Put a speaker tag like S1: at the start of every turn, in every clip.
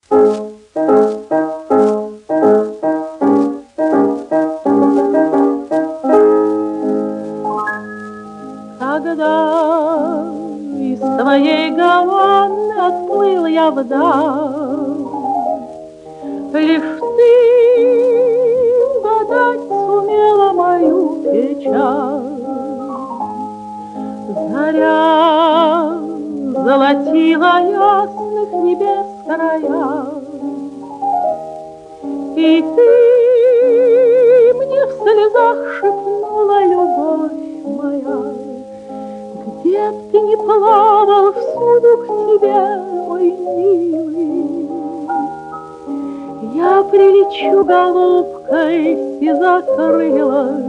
S1: Когда из твоей Гаваны отплыл я вдаль, лишь ты угадать сумела мою печаль. Заря золотила ясных небес края, и ты мне в слезах шепнула, любовь моя, где б ты ни плавал, всюду к тебе, мой милый, я прилечу голубкой сизокрылой.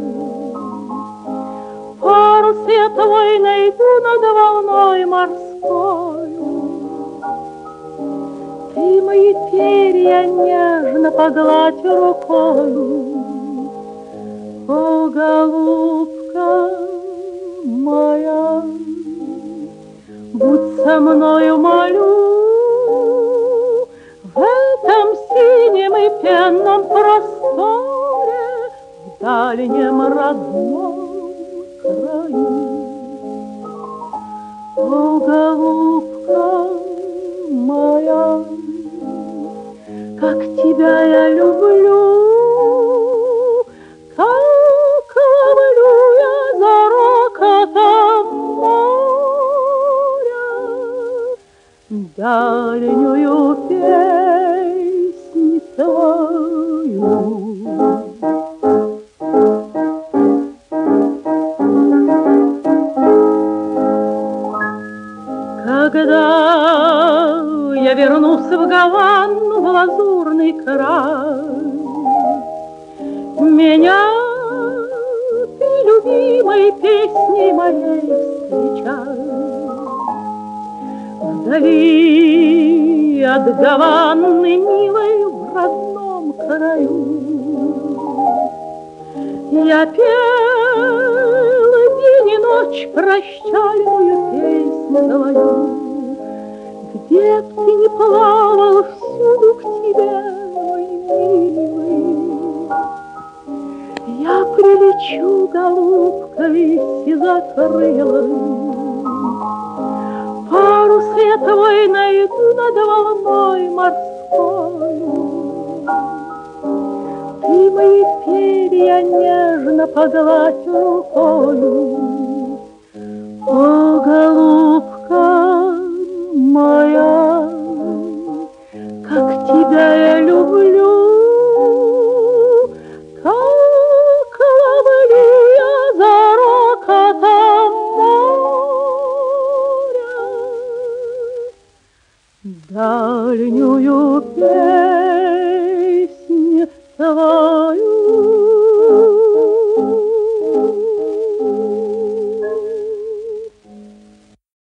S1: Парус я твой найду над волной морскою, ты мои перья нежно погладь рукою. О, голубка моя, будь со мною, молю, в этом синем и пенном просторе, в дальнем родном краю. О, голубка моя, как тебя я люблю, как ловлю я за рокотом моря дальнюю песнь твою. Когда я вернусь в Гавану, в лазурный край, меня ты любимой песней моей встречай. Вдали от Гаваны милой, в родном краю, я пела день и ночь прощальную песнь твою. Где б ты ни плавал, всюду к тебе, мой милый, я прилечу голубкой сизокрылой. Парус я твой найду над волной морскою, ты мои перья нежно погладь рукою. О, голубка моя, как тебя я люблю, как ловлю я за рокотом моря дальнюю песнь